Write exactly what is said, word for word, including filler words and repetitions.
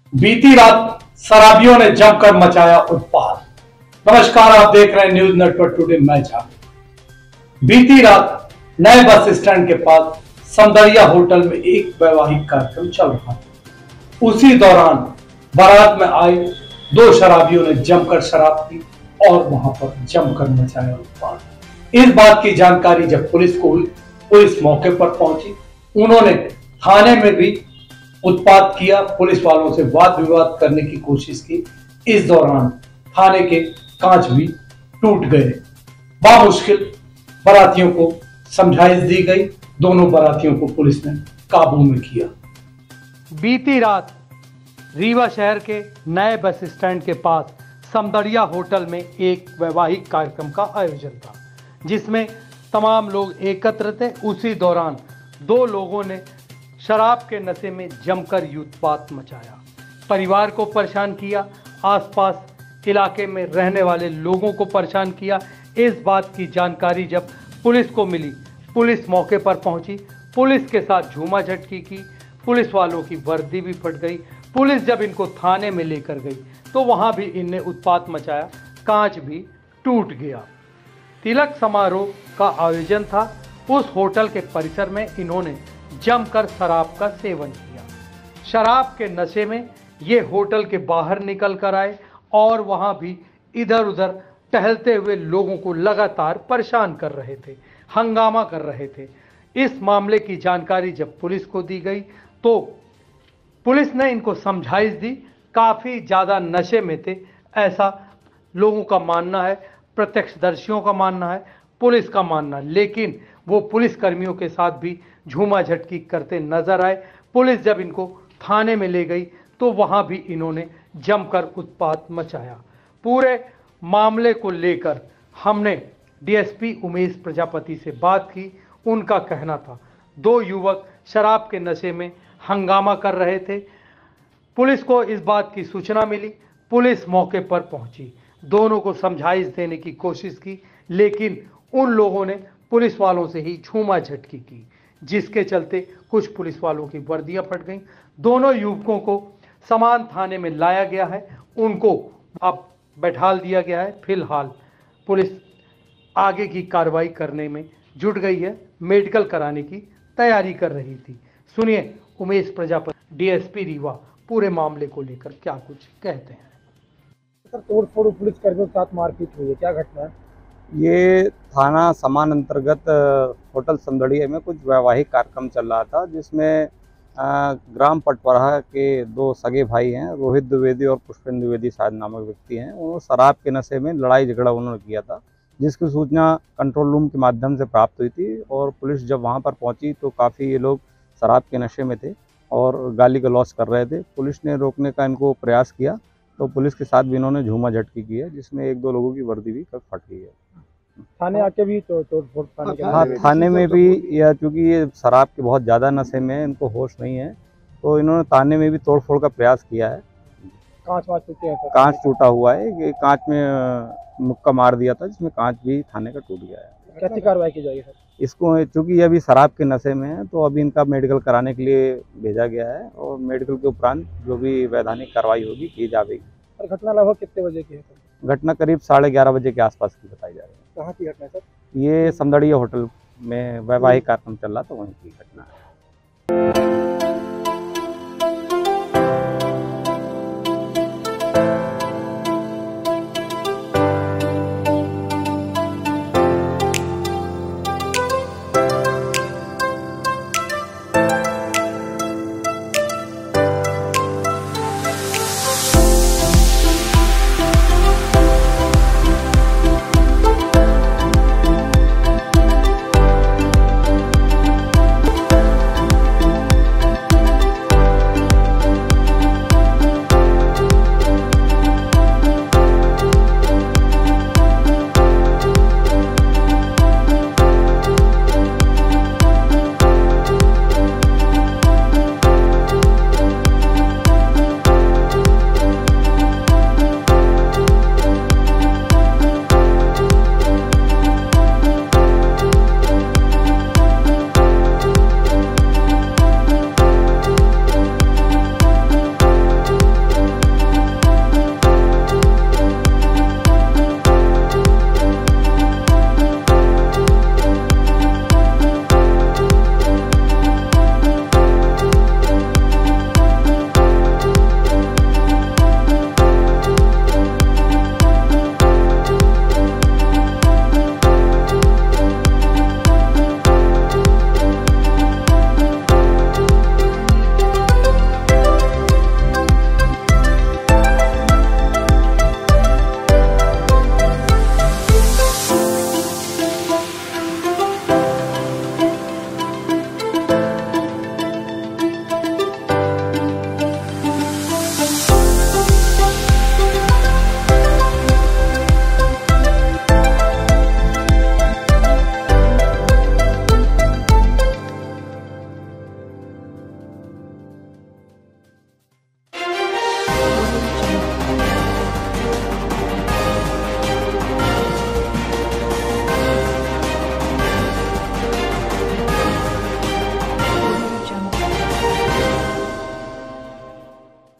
बीती रात शराबियों ने जमकर मचाया उत्पात। नमस्कार, आप देख रहे हैं न्यूज नेटवर्क टुडे। मैं जा बीती रात नए बस स्टैंड के पास सौंदर्या होटल में एक वैवाहिक कार्यक्रम चल रहा था। उसी दौरान बारात में आए दो शराबियों ने जमकर शराब पी और वहां पर जमकर मचाया उत्पात। इस बात की जानकारी जब पुलिस को हुई, पुलिस मौके पर पहुंची। उन्होंने थाने में भी उत्पात किया, पुलिस वालों से वाद विवाद करने की कोशिश की। इस दौरान थाने के कांच भी टूट गए। बामुश्किल बारातियों को समझाइश दी गई। दोनों बारातियों को पुलिस ने काबू में किया। बीती रात रीवा शहर के नए बस स्टैंड के पास सौंदर्या होटल में एक वैवाहिक कार्यक्रम का आयोजन था, जिसमें तमाम लोग एकत्र थे। उसी दौरान दो लोगों ने शराब के नशे में जमकर उत्पात मचाया, परिवार को परेशान किया, आसपास इलाके में रहने वाले लोगों को परेशान किया। इस बात की जानकारी जब पुलिस को मिली, पुलिस मौके पर पहुंची। पुलिस के साथ झूमा झटकी की, पुलिस वालों की वर्दी भी फट गई। पुलिस जब इनको थाने में लेकर गई तो वहां भी इनने उत्पात मचाया, कांच भी टूट गया। तिलक समारोह का आयोजन था। उस होटल के परिसर में इन्होंने जमकर शराब का सेवन किया। शराब के नशे में ये होटल के बाहर निकल कर आए और वहां भी इधर उधर टहलते हुए लोगों को लगातार परेशान कर रहे थे, हंगामा कर रहे थे। इस मामले की जानकारी जब पुलिस को दी गई तो पुलिस ने इनको समझाइश दी। काफ़ी ज़्यादा नशे में थे, ऐसा लोगों का मानना है, प्रत्यक्षदर्शियों का मानना है, पुलिस का मानना है। लेकिन वो पुलिस कर्मियों के साथ भी झूमा झटकी करते नजर आए। पुलिस जब इनको थाने में ले गई तो वहां भी इन्होंने जमकर उत्पात मचाया। पूरे मामले को लेकर हमने डीएसपी उमेश प्रजापति से बात की। उनका कहना था दो युवक शराब के नशे में हंगामा कर रहे थे। पुलिस को इस बात की सूचना मिली, पुलिस मौके पर पहुंची, दोनों को समझाइश देने की कोशिश की, लेकिन उन लोगों ने पुलिस वालों से ही झूमा झटकी की, जिसके चलते कुछ पुलिस वालों की वर्दियां फट गईं। दोनों युवकों को समान थाने में लाया गया है, उनको अब बैठाल दिया गया है। फिलहाल पुलिस आगे की कार्रवाई करने में जुट गई है, मेडिकल कराने की तैयारी कर रही थी। सुनिए उमेश प्रजापति, डीएसपी रीवा, पूरे मामले को लेकर क्या कुछ कहते हैं। सर, तोड़फोड़ पुलिस कर्मियों के साथ मारपीट हुई है, क्या घटना है? ये थाना समान अंतर्गत होटल सौंदर्या में कुछ वैवाहिक कार्यक्रम चल रहा था, जिसमें ग्राम पटपरा के दो सगे भाई हैं, रोहित द्विवेदी और पुष्पेंद्र द्विवेदी शायद नामक व्यक्ति हैं। उन्होंने शराब के नशे में लड़ाई झगड़ा उन्होंने किया था, जिसकी सूचना कंट्रोल रूम के माध्यम से प्राप्त हुई थी। और पुलिस जब वहां पर पहुंची तो काफ़ी ये लोग शराब के नशे में थे और गाली गलौज कर रहे थे। पुलिस ने रोकने का इनको प्रयास किया तो पुलिस के साथ भी इन्होंने झूमा झटकी की है, जिसमें एक दो लोगों की वर्दी भी फट गई है। थाने आके भी तो तोड़फोड़ थाने के हाँ, थाने में भी, या चूंकि ये शराब के बहुत ज़्यादा नशे में है, इनको होश नहीं है, तो इन्होंने थाने में भी तोड़फोड़ का प्रयास किया है। कांच वाँच टूटे हैं सर? कांच टूटा हुआ है, ये कांच में मुक्का मार दिया था, जिसमें कांच भी थाने का टूट गया है। कैसी कार्रवाई की जाएगी सर? इसको चूंकि ये अभी शराब के नशे में है तो अभी इनका मेडिकल कराने के लिए भेजा गया है और मेडिकल के उपरांत जो भी वैधानिक कार्रवाई होगी की जाएगी। और घटना लगभग कितने बजे की है सर? घटना करीब साढ़े ग्यारह बजे के आसपास की बताई जा रही है। कहाँ की घटना है सर? ये सौंदर्या होटल में वैवाहिक कार्यक्रम चल रहा था, वहीं की घटना है।